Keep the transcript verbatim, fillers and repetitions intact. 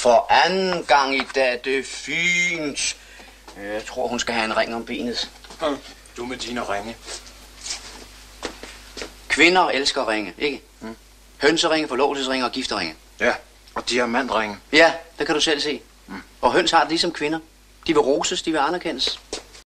For anden gang i dag, det er fint. Jeg tror, hun skal have en ring om benet. Du med dine ringe. Kvinder elsker ringe, ikke? Mm. Hønseringe, forlovelsesringe og gifteringe. Ja, og diamantringe. Ja, det kan du selv se. Mm. Og høns har det ligesom kvinder. De vil roses, de vil anerkendes.